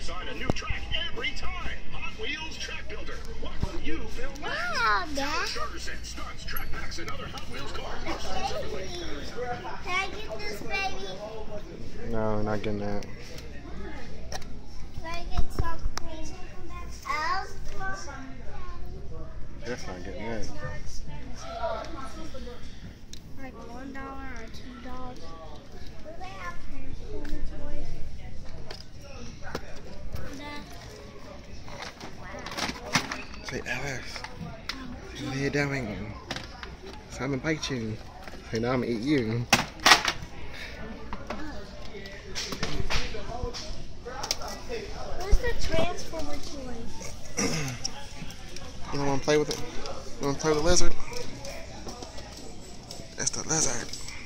design a new track every time. Hot Wheels Track Builder. What will you build next? Wow, Dad. Starter sets, stunts, track packs, and other Hot Wheels cars. Can I get this, baby? No, we're not getting that. Can I get something else? That's not getting that. Like $1 or $2. Do they have Transformer toys? Say, Alice, what are you doing? So I'm gonna bite you. Say, now I'm gonna eat you. Where's the Transformer toys? You don't wanna play with it? You wanna play with the lizard? That's the lizard.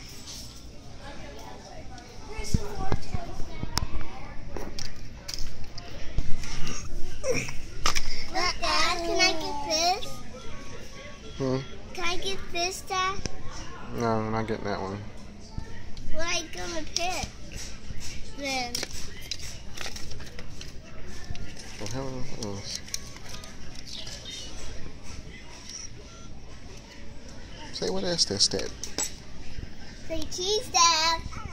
There's some more toys. Dad, can I get this? Can I get this, Dad? No, I'm not getting that one. What am I gonna pick then? What the hell is this? Say, what is this, Dad? Say cheese, Dad.